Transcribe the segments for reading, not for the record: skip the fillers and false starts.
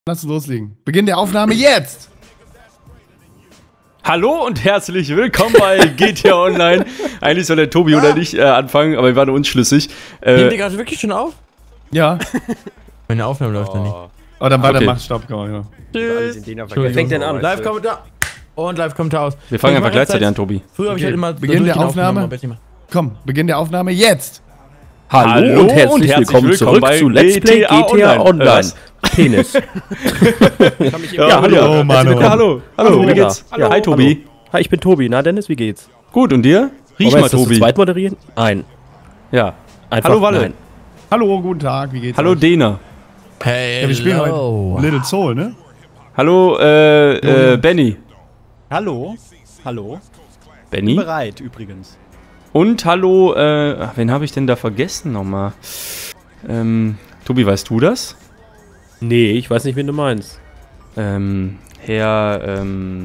Lass uns loslegen. Beginn der Aufnahme jetzt! Hallo und herzlich willkommen bei GTA Online. Eigentlich soll der Tobi oder ich anfangen, aber wir waren unschlüssig. Nehmen die gerade wirklich schon auf? Ja. Meine Aufnahme läuft noch nicht. Oh, dann war Okay. der Macht Stopp. Ja. Tschüss. Wer fängt denn an? Live-Kommentar. Und Live-Kommentar aus. Wir fangen Ich einfach mach gleichzeitig jetzt an, Tobi. Früher habe ich halt immer Beginn der durch die Aufnahme. aber jetzt nicht mehr. Komm, Beginn der Aufnahme jetzt! Hallo und herzlich willkommen zurück zu Let's Play GTA Online. Penis. Ja, hallo. Oh, Mann, Ja, hallo. Hallo, wie geht's? Hallo. Hi, Tobi. Hi, ich bin Tobi. Na, Dennis, wie geht's? Gut, und dir? Riech Wollen wir mal, jetzt das zu Tobi. zweit moderieren? Nein. Ja. Einfach Hallo, Walle. nein. Hallo, guten Tag, wie geht's Hallo, euch? Dena. Hey, Ja, wir spielen heute Little Soul, ne? Hallo, Benny. Hallo. Hallo. Benny? Bereit übrigens. Und hallo, wen habe ich denn da vergessen nochmal? Tobi, weißt du das? Nee, ich weiß nicht, wen du meinst. Herr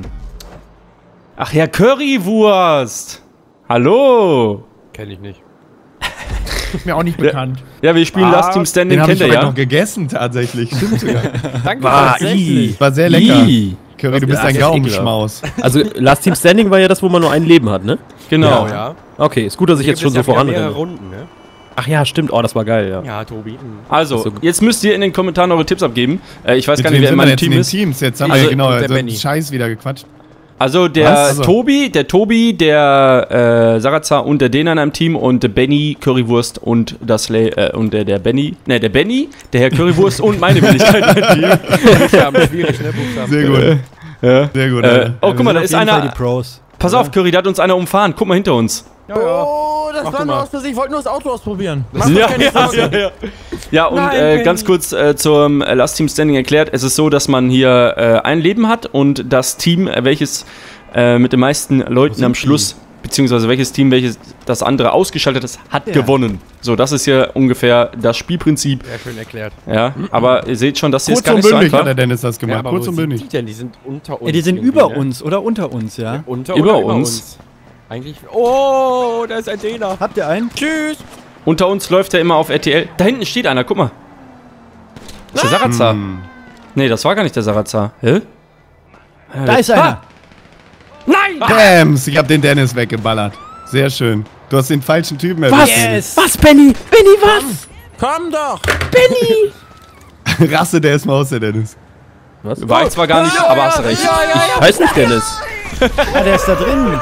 Currywurst! Hallo! Kenn ich nicht. Ist mir auch nicht bekannt. Ja, wir spielen Last Team Standing, Den habe ich kennt ihr heute ja? noch gegessen, tatsächlich. Stimmt sogar. Danke, War sehr lecker. Ii. Curry, du bist ein ist Gaumenschmaus. Also, Last Team Standing war ja das, wo man nur ein Leben hat, ne? Genau. Ja. Okay, ist gut, dass ich jetzt schon so voranrenne. Runden, ne? Ach ja, stimmt. Oh, das war geil, ja. Ja, Tobi. Also, So. jetzt müsst ihr in den Kommentaren eure Tipps abgeben. Ich weiß gar nicht, Wem wer in sind wir meinem jetzt in Team den ist. Teams? Jetzt haben Also, wir genau und der so einen Benny. Scheiß wieder gequatscht. Also der Was? Tobi, der Sarazar und der Dena in einem Team und der Benny, Currywurst und der Benny, der Herr Currywurst und meine Wenigkeit in einem Team. Buchstaben, schwierig, ne? Buchstaben. Sehr gut. Ja. Sehr gut. Alter. Oh, guck mal, da ist Die einer. Pros. Pass auf, Curry, da hat uns einer umfahren. Guck mal hinter uns. Oh, das Mach war du nur mal. aus Versehen. Ich wollte nur das Auto ausprobieren. Mach Ja, doch keine Sorge. Ja, und Nein, ganz kurz zum Last Team Standing erklärt. Es ist so, dass man hier ein Leben hat und das Team, welches mit den meisten Leuten am Schluss, beziehungsweise welches Team, welches das andere ausgeschaltet ist, hat gewonnen. So, das ist hier ungefähr das Spielprinzip. Sehr schön erklärt. Ja, aber ihr seht schon, das hier ist Kurz gar und nicht so bündig hat einfach. der Dennis das Ja, gemacht. aber Kurz wo und sind bündig. die denn? Die sind unter uns. Ja, die sind irgendwie, über ne? uns oder unter uns, ja? Unter Über oder über uns. uns? Eigentlich. Oh, da ist ein Dena. Habt ihr einen? Tschüss. Unter uns läuft er immer auf RTL. Da hinten steht einer, guck mal. Das ist der Sarazar. Nee, das war gar nicht der Sarazar. Hä? Da ist einer! Nein! Bams, ich hab den Dennis weggeballert. Sehr schön. Du hast den falschen Typen erwischt. Yes! Was, Benny? Benny, was? Komm doch. Rasse der erstmal aus, der Dennis. Was? War ich zwar gar nicht, aber hast recht. Ich heiß nicht Dennis. Ah, der ist da drin!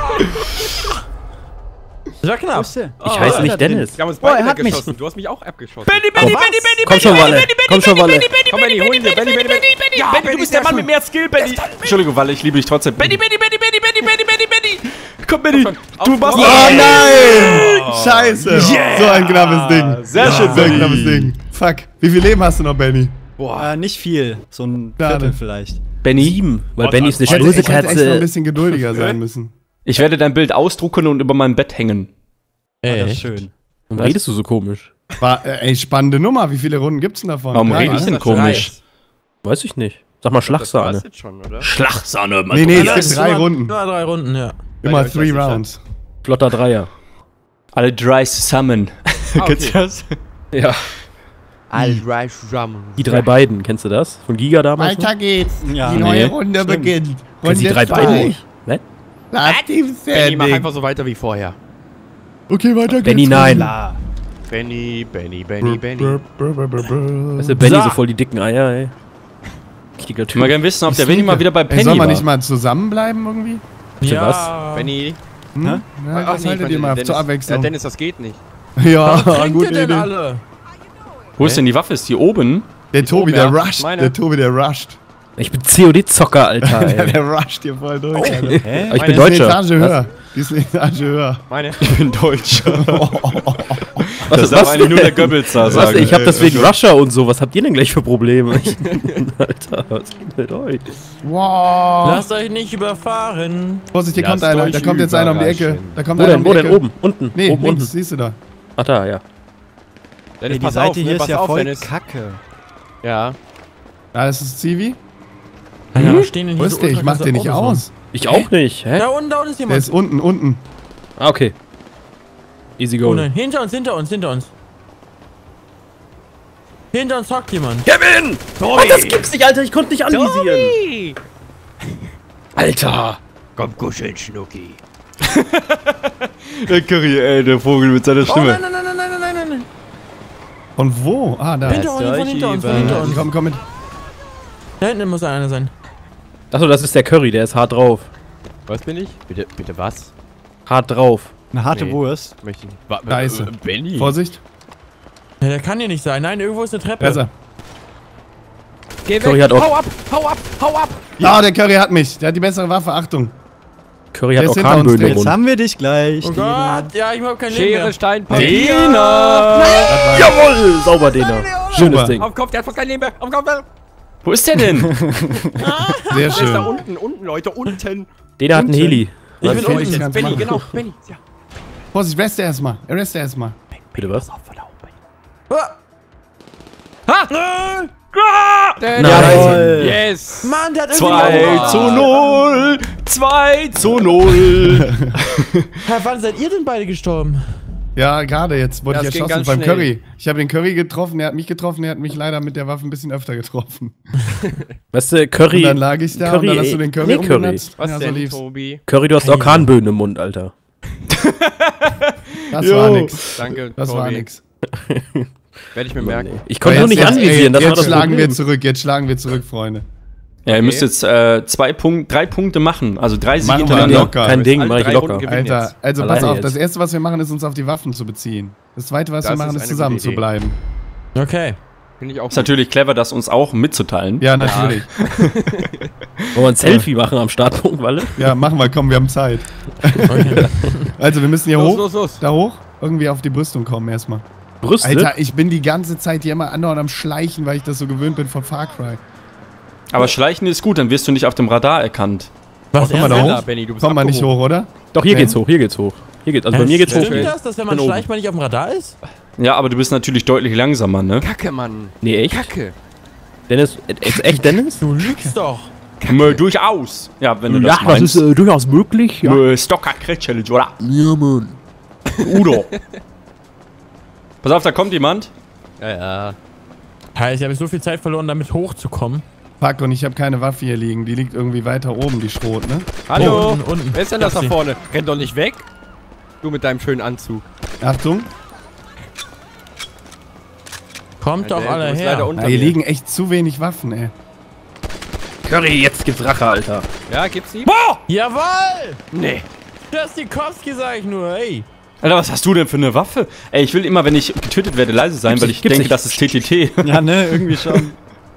Das war knapp. Ich heiß nicht Dennis. Wir haben uns Oh, er beide hat mich. weggeschossen. Du hast mich auch abgeschossen. Komm schon, Walle. Komm schon, Walle. Komm, Benny, hol ihn dir. Benny. Ja, Benny, du bist der Mann mit mehr Skill, Benny. Entschuldigung, Walle, ich liebe dich trotzdem. Benny. Komm, Benny. Du machst Oh nein! Scheiße! So ein knappes Ding. Sehr schön, So ein Benny. knappes Ding. Fuck. Wie viel Leben hast du noch, Benny? Nicht viel. So ein Schade. Viertel vielleicht. Benny, 7, weil Benny ist eine Ich hätte echt noch ein Schmusekatze. bisschen geduldiger sein müssen. ich werde dein Bild ausdrucken und über mein Bett hängen. Das ist schön. Warum redest du so komisch? War, ey, spannende Nummer. Wie viele Runden gibt's denn davon? Warum Drei, rede ich ne? denn komisch? Weiß ich nicht. Sag mal Das war's Schlagsahne. jetzt schon, oder? Schlachtsahne, Mann. Nee, es Das gibt 3 war- Runden. Nur 3 Runden, ja. Immer Seid ihr euch 3 sicher? Rounds. Flotter Dreier. Alle dry summon. Kennst du das? Ja. All-Right Rum. Die drei beiden, kennst du das? Von Giga damals? noch? Weiter geht's. Ja. Die neue Nee. Runde beginnt. Kennst du die drei beiden nicht? Ne? Last Team Benny, mach Standing. einfach so weiter wie vorher. Okay, weiter geht's. Benny, nein. Benny. Weißt du, Benny so voll die dicken Eier, ey. Richtiger Ich will mal Typ. gerne wissen, ob der Benny mal wieder bei Ey, Penny soll man war. nicht mal zusammenbleiben irgendwie? Bitte Ja. Benny. Hm? Ja, was haltet ihr mal zur Ja, Abwechslung? Dennis, das geht nicht. Ja, Was trinkt ihr gute denn Idee. alle? Wo ist denn die Waffe? Ist die oben? Der Tobi, oben, der ja. rusht. Meine. Der Tobi, der rusht. Ich bin COD-Zocker, Alter, ey. Der rusht hier voll durch. Alter. Aber ich bin Meine Die ist eine Deutscher. Etage höher. Die ist eine Etage höher. Meine. Ich bin Deutscher. Was, Das darf eigentlich nur der Goebbels da Was, sagen. ich hab das wegen Russia und so. Was habt ihr denn gleich für Probleme? Alter, was geht mit euch? Wow. Lasst euch nicht überfahren. Vorsicht, hier Lasst kommt einer. euch Da kommt jetzt einer um die Ecke. überraschen. Da kommt Wo einer denn? um Wo die denn? Ecke. Oben? Unten? Nee, Oben, links, unten. siehst du da. Ach, da, ja. Dennis, Ey, die pass Seite auf, hier ne? ist Pass ja auf, voll Dennis. kacke. Ja. Ah, das ist Zivi. Ja, was stehen denn Wo hier ist so der? Ich mach ultrakrasse den nicht Autos aus. Ich auch nicht, hä? rum? Da unten ist Der jemand. ist unten. Ah, okay. Easy Oh go. nein, hinter uns. Hm? Hinter uns hockt jemand. Kevin! Oh, das gibt's nicht, Alter. Ich konnte nicht anvisieren. Alter. Komm, kuscheln, Schnucki. Der Curry, ey, der Vogel mit seiner Oh Stimme. nein. Von wo? Ah, da. Hinter uns, von hinter uns. Komm mit. Da hinten muss einer sein. Achso, das ist der Curry, der ist hart drauf. Was bin ich? Bitte was? Hart drauf. Eine harte Nee. Wurst. Möchte ich nicht. Da ist er. Benny. Vorsicht. Ja, der kann hier nicht sein. Nein, irgendwo ist eine Treppe. Besser. Geh Curry weg. hat auch- Hau ab. Ja, der Curry hat mich. Der hat die bessere Waffe. Achtung. Curry Der hat ist hinter Orkanböen uns, im Jetzt Mund. haben wir dich gleich. Oh Gott, ja, ich hab kein Leben Schere, mehr. Stein, Papier. Dena! Jawohl! Sauber, Dena. Schönes Super. Ding. Auf den Kopf, der hat fast kein Leben mehr. Auf den Kopf. Wo ist der denn? Sehr Der ist da schön. unten, Leute, unten. Dena hat einen Heli. Ich bin soll ich unten. ganz Benny, machen? genau, Benny. Ja. Vorsicht, reste erstmal. Bitte was? Jawohl. Yes. Mann, der hat irgendwie... 2:0. 2:0. Herr, wann seid ihr denn beide gestorben? Ja, gerade jetzt wurde Das ich ging erschossen ganz beim schnell. Curry. Ich habe den Curry getroffen, er hat mich getroffen, er hat mich leider mit der Waffe ein bisschen öfter getroffen. Weißt du, Curry. Und dann lag ich da Curry, und dann hast du den Curry nee, Curry. umgenutzt. Was Ja, so denn, lief's. Tobi? Curry, du hast Orkanböen im Mund, Alter. Das Jo. war nix. Danke, Das Tobi. war nix. Werde ich mir merken. Ich konnte nur nicht anvisieren, das war jetzt das schlagen Problem. jetzt schlagen wir zurück, Freunde. Ja, ihr müsst jetzt 3 Punkte machen. Also 3 Siege Machen wir hintereinander. locker. Kein Ding, alle mach ich 3 locker. Runden gewinnen Alter, jetzt. also pass Alleine auf, jetzt. das erste, was wir machen, ist uns auf die Waffen zu beziehen. Das zweite, was wir Das machen, ist ist eine zusammen gute zu Idee. bleiben. Okay. Finde ich auch Ist natürlich clever, das uns auch mitzuteilen. Ja, natürlich. Wollen wir ein Selfie machen am Startpunkt, Walle? Ja, machen wir, komm, wir haben Zeit. Okay. Also, wir müssen hier hoch. Los. Da hoch. Irgendwie auf die Brüstung kommen erstmal. Brüste? Alter, ich bin die ganze Zeit hier immer andauernd am Schleichen, weil ich das so gewöhnt bin von Far Cry. Aber Schleichen ist gut, dann wirst du nicht auf dem Radar erkannt. Was Komm mal da schneller, hoch. Benny, du bist Komm mal nicht abgehoben. hoch, oder? Doch, hier Nee. geht's hoch, hier geht's hoch. Hier geht's, also bei mir geht's hoch. Stimmt das, dass wenn man Bin oben. schleicht, man nicht auf dem Radar ist? Ja, aber du bist natürlich deutlich langsamer, ne? Kacke, Mann. Nee, echt? Kacke. Dennis, ist echt Dennis? Du lügst doch. Durchaus. Ja, wenn du das meinst. durchaus möglich. Stocker Challenge, oder? Ja, Mann. Udo. Pass auf, da kommt jemand. Ja. Heißt, ich habe so viel Zeit verloren, damit hochzukommen. Fuck, und ich habe keine Waffe hier liegen. Die liegt irgendwie weiter oben, die Schrot, ne? Hallo. Unten. Wer ist denn das da Taxi. vorne? Renn doch nicht weg. Du mit deinem schönen Anzug. Achtung. Kommt doch Der alle ist leider her. unter Na, hier mir. liegen echt zu wenig Waffen, ey. Curry, jetzt gibt's Rache, Alter. Ja, gibt's die? Jawohl! Nee. Jastikowski, sag ich nur, ey. Alter, was hast du denn für eine Waffe? Ey, ich will immer, wenn ich getötet werde, leise sein, weil ich Gibt's denke, nicht. das ist TTT. Ja, ne, irgendwie schon.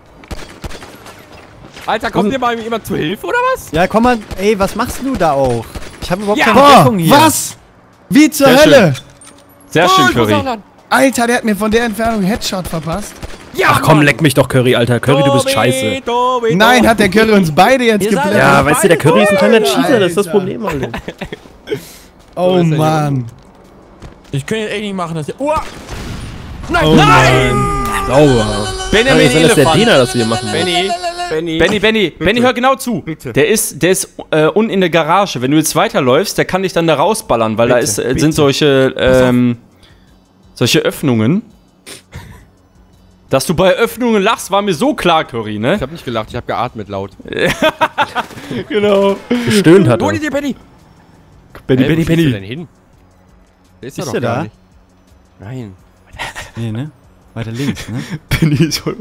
Alter, kommt dir mal jemand zu Hilfe oder was? Ja, komm mal, ey, was machst du da auch? Ich habe überhaupt Ja. keine Boah, Deckung hier. was? Wie zur Sehr Hölle? Sehr schön, ich muss auch Curry. lang. Alter, der hat mir von der Entfernung einen Headshot verpasst. Ja, Ach komm, Mann. leck mich doch, Curry, Alter. Curry, du bist scheiße. Tobi, Nein, hat der Curry uns beide jetzt Ihr seid geplättet. Ja, weißt du, der Curry ist ein kleiner Alter. Cheater, das ist das Problem, Alter. Oh ist er Mann. Ich könnte jetzt echt nicht machen, dass ihr... Uah! Oh Nein. Sauber. Benjamin Jetzt ist das der Elefant. Dena, das wir machen. Benny, hör genau zu. Bitte. Der ist unten in der Garage. Wenn du jetzt weiterläufst, der kann dich dann da rausballern, weil da Bitte, ist, bitte. sind solche Öffnungen. Dass du bei Öffnungen lachst, war mir so klar, Curry, Ich ne? hab nicht gelacht, ich hab geatmet laut. Genau. Gestöhnt hat Hol er. dir Benny! Benny, Wo schießt du denn hin? Der ist, Ist doch der gar da? nicht. Nein. Nee, ne? Weiter links, ne? Benny ist voll.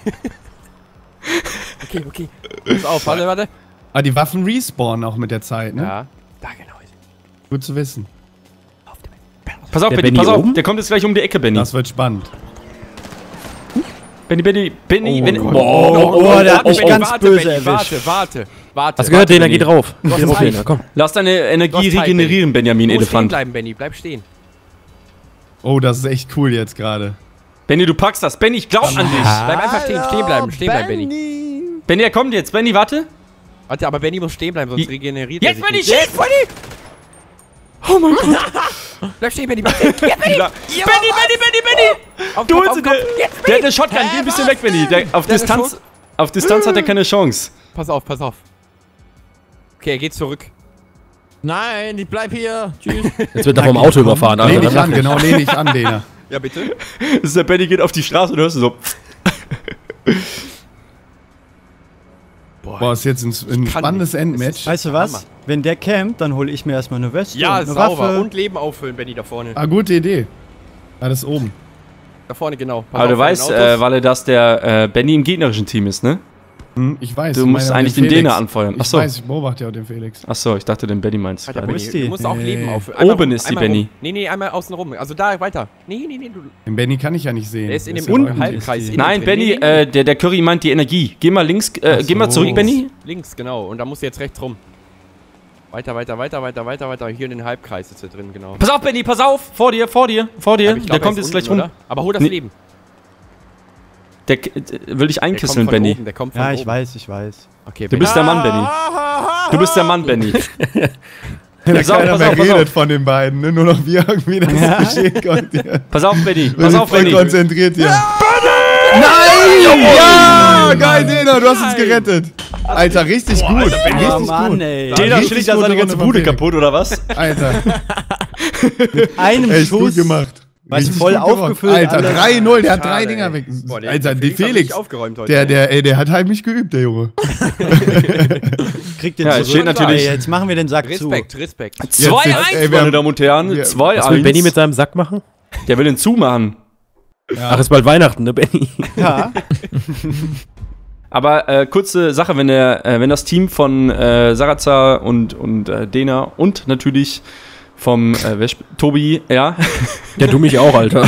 Okay. Pass auf, warte. Aber die Waffen respawnen auch mit der Zeit, ne? Ja. Da genau. Gut zu wissen. Pass auf, Der Benny, Benny pass auf. oben? Der kommt jetzt gleich um die Ecke, Benny. Das wird spannend. Benny. Oh, der hat mich Benny, ganz warte, böse Benny, erwischt. Warte. Hast du gehört, Dena Benny. geht drauf. hast Geh drauf, Zeit. Dena, komm. Lass deine Du Energie hast Zeit, regenerieren, Benjamin Du musst stehen Elefant. bleiben, Benny. Bleib stehen. Oh, das ist echt cool jetzt gerade. Benny, du packst das. Benny, ich glaub an dich. Bleib einfach stehen bleiben, Benny. Benny, er kommt jetzt. Benny, warte. Warte, aber Benny muss stehen bleiben, sonst regeneriert Jetzt, er Benny, sich nicht. schieß, Benny! Oh mein Gott. Bleib stehen, Benny. Bleib stehen. Jetzt, Benny. Benny! Auf Du Kopf, holst auf Kopf. der, der hat eine Shotgun, geh ein bisschen weg, Benny. Der, auf Der hat eine Distanz hat er keine Chance. Pass auf. Okay, er geht zurück. Nein, ich bleib hier. Tschüss. Jetzt wird er vom Auto überfahren, Lehn Alter. dich an, genau, lehn dich an, Dena. Ja, bitte. Das ist der Benny geht auf die Straße und hörst du so. Boah, ist jetzt ein spannendes Endmatch. Weißt du was? Wenn der campt, dann hole ich mir erstmal eine Weste, Ja, eine sauber. Waffe. Und Leben auffüllen, Benny, da vorne. Ah, gute Idee. Ah, das ist oben. Da vorne, genau. Pass Aber du auf, bei den weißt, Autos. Walle, dass der Benny im gegnerischen Team ist, ne? Ich weiß. Du ich musst meine eigentlich den den Felix. Däner anfeuern. Ich weiß, ich beobachte ja auch den Felix. Achso, ich dachte, den Benny meinst du Alter, gerade. Benny, ist die? du musst auch Nee. Leben auffüllen. Oben ist die, einmal Benny. rum. Nee, einmal außen rum. Also da weiter. Nee, du. Den Benny kann ich ja nicht sehen. Der ist in dem ja unten. Halbkreis. innen Nein, drin. Benny, Nee. der Curry meint die Energie. Geh mal links, geh mal zurück, so. Benny. Links, genau. Und da musst du jetzt rechts rum. Weiter. Hier in den Halbkreis ist er drin, genau. Pass auf, Benny, pass auf! Vor dir. Aber ich Der glaub, kommt er ist jetzt gleich unten, rum. oder? Aber hol das Nee. Leben. Der will dich Der einkisseln, kommt von Benny. oben, der kommt von Ja, oben. ich weiß. Okay, Du bist der Mann, Benny. Du bist der Mann, Benny. Da Pass auf, keiner pass mehr auf, pass redet auf. von den beiden, ne? Nur noch wir irgendwie das Geschehen konnten. Pass auf, Benny. Wir Pass sind auf, voll Benny. konzentriert hier. Nein! Ja! Geil, Dena, du hast uns gerettet. Alter, richtig gut. Oh Richtig Mann, gut. ey. Jeder Richtig schlägt da gute seine ganze Runde von Bude Felix. kaputt, oder was? Alter, Einem echt gut Schuss. gemacht. Was Richtig voll gut gemacht. aufgefüllt, Alter, alles. 3-0, der hat Schade, 3 Dinger ey. weg. Boah, Alter, die hat Felix, richtig aufgeräumt heute. der hat heimlich geübt, der Junge. Kriegt den Ja, es zurück. steht natürlich- Ey, jetzt machen wir den Sack Respekt. 2-1, ey, wir meine haben- Damen und Herren. wir- 2-1. Was will Benny mit seinem Sack machen? Der will den zumachen. Ach, ist bald Weihnachten, ne, Benny? zu. Ja. Aber kurze Sache, wenn das Team von Sarazar und Dena und natürlich vom Tobi, ja, Ja, du mich auch, Alter.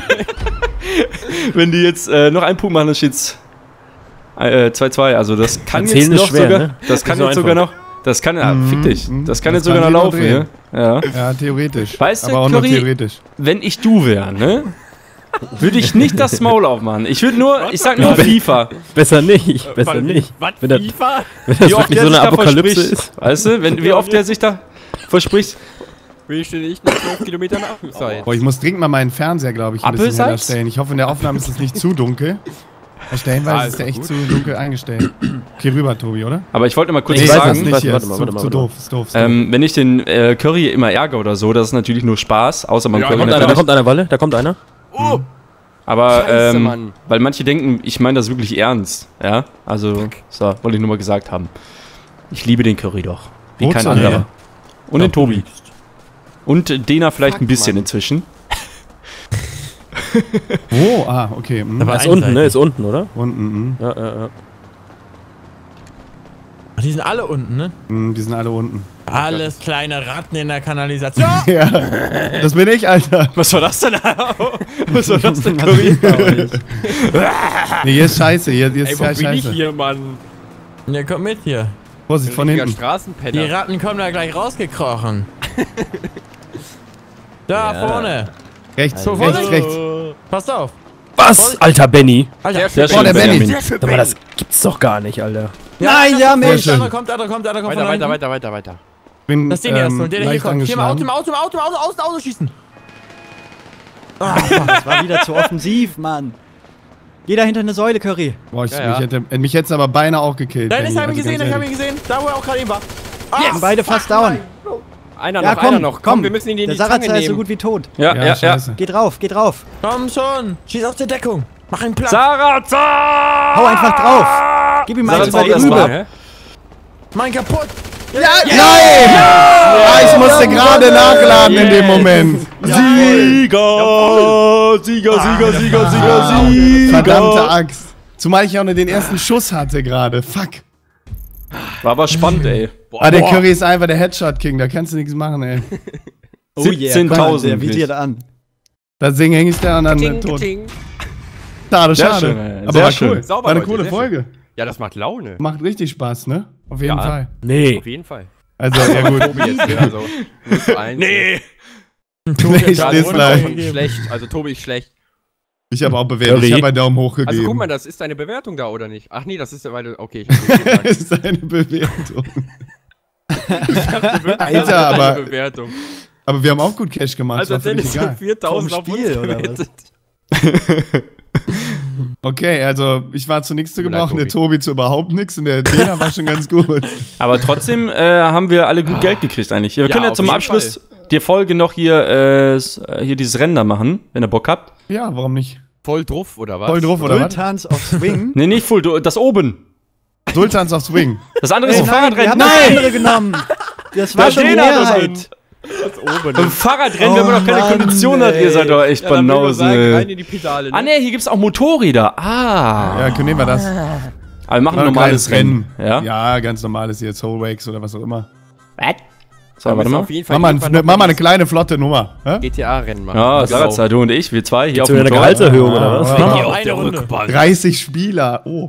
wenn die jetzt noch einen Punkt machen, dann steht's 2-2. Also das kann Erzählen jetzt ist noch schwer, sogar, ne? das kann Nicht so jetzt sogar noch, einfach. das kann, fick dich, das kann Das jetzt sogar kann noch sich laufen, noch ja. Ja. Ja, theoretisch. Weißt du, aber auch nur Curry- theoretisch. Wenn ich du wäre, ne, würde ich nicht das Maul aufmachen. Ich würde nur, ich sag nur FIFA. Besser nicht, besser nicht. Was? Wenn das, FIFA? wenn das Wie oft wirklich der so sich eine da Apokalypse verspricht. ist. Weißt du, wie oft der sich da verspricht. Will ich denn nicht nach 12 Kilometern abseits? Boah, ich muss dringend mal meinen Fernseher, glaube ich, ein bisschen heller Appelsalz? stellen. Ich hoffe, in der Aufnahme ist es nicht zu dunkel. Stellenweise ist der echt zu dunkel eingestellt. Okay, rüber, Tobi, oder? Aber ich wollte mal kurz Ich Nee, weiß das sagen, ist nicht warte, hier. warte Ist mal, zu, warte mal, zu warte mal. doof, ist doof. wenn ich den Curry immer ärgere oder so, das ist natürlich nur Spaß, außer man Ja, Curry kommt Da natürlich. kommt einer, Walle, da kommt einer. Oh, Aber Scheiße, Mann. weil manche denken, ich meine das wirklich ernst. Ja, also, so, wollte ich nur mal gesagt haben. Ich liebe den Curry doch. Wie Wo kein zur anderer. Hölle? Und den Tobi. Und Dena vielleicht ein bisschen Mann. inzwischen. Wo? Ah, okay. Hm. Da war Ist unten, ne? einseitig. Ist unten, oder? Unten, Ja. Ach, die sind alle unten, ne? Die sind alle unten. Alles kleine Ratten in der Kanalisation. Ja, das bin ich, Alter. Was war das denn? Was war das denn, Curry? Nee, hier ist scheiße. Hier Ey, ist wo bin ich scheiße. hier, Mann? Ja, kommt mit hier. Vorsicht, von Richtiger hinten. Die Straßenpenner. Ratten kommen da gleich rausgekrochen. Da vorne. Rechts, So, rechts, Vorsicht. rechts. Passt auf. Was? Alter Benny. Alter. Sehr Boah, der Benny. Sehr schön, Sag mal, das gibt's doch gar nicht, Alter. Nein, ja, Sehr Mensch. schön. Da kommt. Weiter. Bin, Das ist den ersten. Und der hier leicht kommt. Hier mal Auto, angeschlagen. Auto schießen. Das war wieder zu offensiv, Mann. Jeder hinter eine Säule, Curry. Boah, Ja. mich hätte es aber beinahe auch gekillt. Nein, ich Benny, hab ihn also gesehen, ganz ich hab ihn ehrlich. gesehen. Da, wo er auch gerade eben war. Sind beide fast down. Einer Ja, noch, einer noch. Komm, wir müssen ihn in Der die Zange Sarazar ist so nehmen. gut wie tot. Ja, Ja, ja. scheiße. Geh drauf, geh drauf. Komm schon. Schieß aus der Deckung. Mach ihn platt. Sarazar! Hau einfach drauf. Gib ihm eins Sarazar bei die erst mal, Rübe. hä? Mach ihn kaputt. Nein! Ja, ich musste gerade nachladen in dem Moment. Sieger. Verdammte Axt. Zumal ich auch nur den ersten Schuss hatte gerade. Fuck. War aber spannend, ey. Ah, der Curry ist einfach der Headshot-King. Da kannst du nichts machen, ey. Oh yeah, 17.000 guck mal, der kriegt. visiert an. Deswegen hänge ich da und dann Ting, tot. ting. Schade, Sehr schade. schön, ey. Aber Sehr war schön. cool. Sauber, War eine Leute, coole sehr Folge. Ja, das macht Laune. Macht richtig Spaß, ne? Auf jeden Ja. Fall. Nee. Auf jeden Fall. Also, ja gut. Tobi jetzt wieder so. 0:1. Nee. Nee, ich Ja, steh's Tobi gleich. ist schlecht. Also Tobi ist schlecht. Ich habe auch bewertet. Curry. Ich habe einen Daumen hoch gegeben. Also guck mal, das ist deine Bewertung da, oder nicht? Ach nee, das ist ja, weil du... Okay, ich hab nicht Das ist eine Bewertung. gesagt. Alter, aber- Deine Bewertung. Aber wir haben auch gut Cash gemacht. Also war völlig Dennis hat egal. 4.000 auf Spiel, uns oder was? bewertet. Okay, also ich war zu nichts zu Tut mir leid, gebrauchen, der Tobi zu überhaupt nichts und der Dena war schon ganz gut. Aber trotzdem haben wir alle gut Geld gekriegt eigentlich. Wir können ja auf zum jeden Abschluss die Folge noch hier dieses Rennen da machen, wenn ihr Bock habt. Ja, warum nicht? Voll drauf, oder was? Voll drauf, oder was? Sultans auf Swing. Nee, nicht Full, das oben. Sultans auf Swing. Das andere ist ein Wir Fahrradrennen. haben das andere genommen. Das war schon die Mehrheit. Ein Fahrradrennen, wenn man doch keine Mann, Kondition hat, ihr seid doch echt Banausen, rein ey. in die Pedale. Ne? Ah, ne, hier gibt's auch Motorräder. Ah. Ja, nehmen wir das. Aber wir machen ein normales Rennen. Ja? Ja, ganz normales hier, Soul Wakes oder was auch immer. So, warte mal. Auf jeden Fall Mach mal eine kleine, flotte Nummer. Hä? GTA-Rennen machen. Ja, Sarazar, du und ich, wir zwei hier auf Zu dem einer Motorrad. Gehaltserhöhung, oder was? Ja. Eine Runde. 30 Spieler. Oh.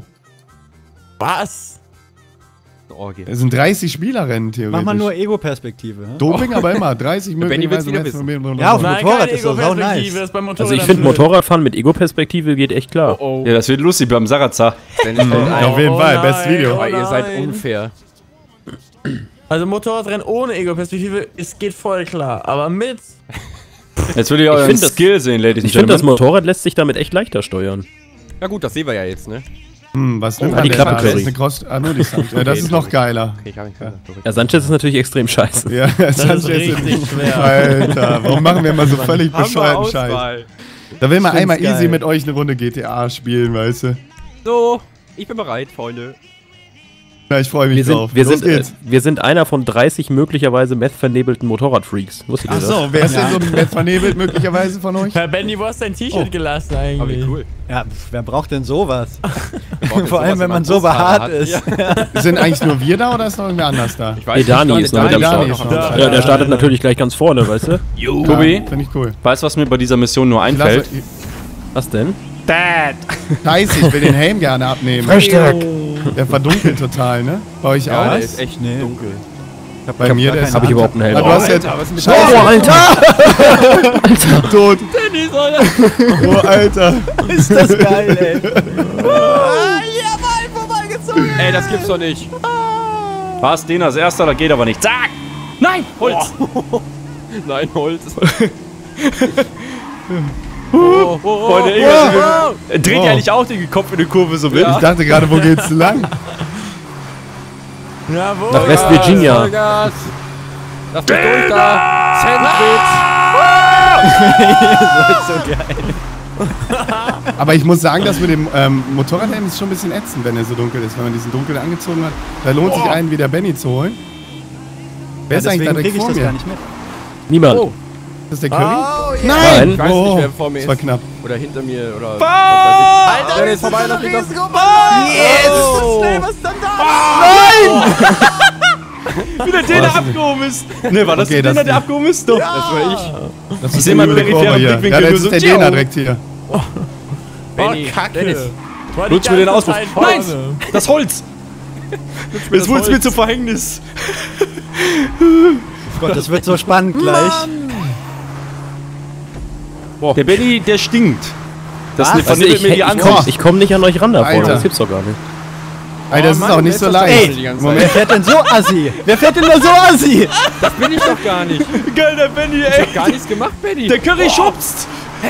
Was? Orgie. Es sind 30 Spielerrennen theoretisch. Mach mal nur Ego-Perspektive. Doping aber immer. 30 Benny will's möglicherweise. wieder Ja, auf dem Nein, Motorrad keine ist das sau nice. Ego-Perspektive, das ist beim Motorrad Also ich finde blöd. Motorradfahren mit Ego-Perspektive geht echt klar. Oh, Ja, das wird lustig beim Sarazar. Auf jeden Fall, bestes Video. Aber ihr seid nein. unfair. Also Motorradrennen ohne Ego-Perspektive, es geht voll klar. Aber mit... Jetzt will ich euren find das- Skill sehen, Ladies and Ich finde, das Gentlemen. Motorrad lässt sich damit echt leichter steuern. Na gut, das sehen wir ja jetzt, ne? Was nimmt die man denn Klappe da? Das ist Curry. eine Cross nur die Sound. Ja, das Okay, ist noch geiler. Okay, kann ich Ja, Sanchez ist natürlich extrem scheiße. Ja, das ist richtig schwer. Alter, warum machen wir immer so völlig bescheuerten Scheiß? Auswahl. Da will man Ich einmal find's easy geil. mit euch eine Runde GTA spielen, weißt du? So, ich bin bereit, Freunde. Ja, ich freue mich drauf. Los geht's. Wir sind einer von 30 möglicherweise meth-vernebelten Motorradfreaks. Wusstet ihr das? Achso, wer ist denn so mit vernebelt möglicherweise von euch? Herr Benny, wo hast du dein T-Shirt gelassen Aber wie eigentlich? cool. Ja, wer braucht denn sowas? Braucht Vor allem, sowas, wenn man so Busfahrer behaart hat. ist. Ja. Sind eigentlich nur wir da oder ist noch irgendwer anders da? Ich weiß Nee, Dani ist noch mit am Dani Start. ist noch am Start. Ja, der startet natürlich gleich ganz vorne, weißt du? Tobi, Finde ich cool. weißt du, was mir bei dieser Mission nur Ich lasse, einfällt? Was denn? Scheiße, ich will den Helm gerne abnehmen. Der verdunkelt total, ne? Bei euch Ja, auch? der ist echt Nee. dunkel. Bei mir, der gar ist... keine Hab ich überhaupt einen Helm? Ah, du hast jetzt... Alter, was ist mit Scheiße, Alter! tot. Benny soll Oh, Alter. Ist das geil, ey. Ey, das gibt's doch nicht. Was, den als erster, da geht aber nicht. Zack! Nein! Holz! Nein, Holz. Freunde, irgendwas- Dreht ihr eigentlich auch den Kopf in die Kurve so mit? Ich dachte gerade, wo geht's lang? Jawohl. Nach West Virginia. Vollgas. Lass mich durch da. Sandwich. Aber ich muss sagen, dass mit dem Motorradhelm ist schon ein bisschen ätzend, wenn er so dunkel ist. Wenn man diesen dunkel angezogen hat, da lohnt sich einen wie der Benny zu holen. Wer ist eigentlich da Deswegen direkt kriege ich vor das mir? gar nicht mit. Niemand. Oh. Ist das der Curry? Nein! Ich weiß nicht, wer vor mir Das war ist. knapp. Oder hinter mir. Oder Alter, der ist vorbei. Lass mich doch. so schnell, was ist denn da? Wie der Däne abgehoben ist! Ne, war das Okay, der Däne, das- der abgehoben ist? Doch. Das war ich. Das ist seh mal die üble peripheren Kurve hier. Blickwinkel Ja, nur das so, ist der tschiu. Däner direkt hier. Benny. Kacke. Dennis. War die Lutsch mir den ganze Auspuff. Zeit Nein! vorne. Das Holz! Jetzt wurde es mir zum Verhängnis. Gott, das wird so spannend gleich. Der Benny, der stinkt. Das Was? vernebelt mir die Ansicht. Ich komm nicht an euch ran da vorne, Alter. das gibt's doch gar nicht. Alter, das ist Mann, auch wer nicht so das leicht. denn die ganze Moment. Wer fährt denn so assi? Wer fährt denn da so assi? Das bin ich doch gar nicht. Geil, der Benny, Ich ey. hab gar nichts gemacht, Benny. Der Curry schubst.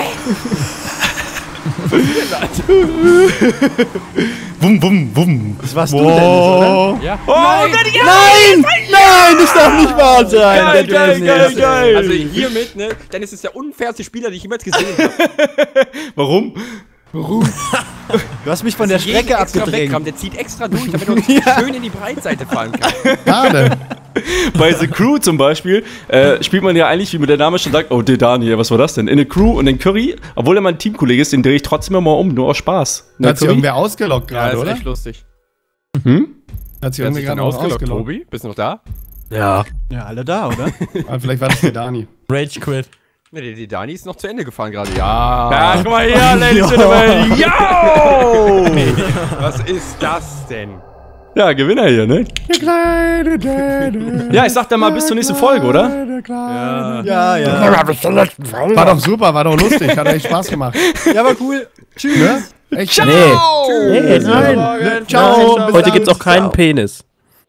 Wum, wum, wum. Das warst du, Dennis, oder? Ja. Oh, Benny, Nein! Nein, das darf nicht wahr sein. Geil, Der geil, Dennis. geil, geil. Also hiermit, ne? Dennis ist der unfairste Spieler, den ich jemals gesehen habe. Warum? Du hast mich von der Jeden Strecke extra abgedrängt. wegkommt, der zieht extra durch, damit er uns schön in die Breitseite fahren kann. Schade. Bei The Crew zum Beispiel spielt man ja eigentlich, wie mir der Name schon sagt, oh, der Daniel, was war das denn? In der Crew und den Curry, obwohl er mein Teamkollege ist, den drehe ich trotzdem immer um, nur aus Spaß. Da hat sich irgendwer ausgelockt Ja, gerade, das ist oder? echt lustig. Hat sich Wer hat irgendwie sich dann gerade noch ausgelockt? ausgelockt. Tobi? Bist du noch da? Ja. Ja, alle da, oder? Ah, vielleicht war das der Dani. Rage Quit. Ne, die Dani ist noch zu Ende gefahren gerade. Ja. guck mal her, Ladies and Gentlemen. Yo! Was ist das denn? Ja, Gewinner hier, ne? Der kleine Däne. Ja, ich sag dann mal bis zur nächsten Folge, oder? Der kleine Ja, ja. War doch super, war doch lustig, hat echt Spaß gemacht. Ja, war cool. Tschüss. Ne? Echt? Nee. Nee, nein. Ciao. Heute gibt's auch keinen Penis.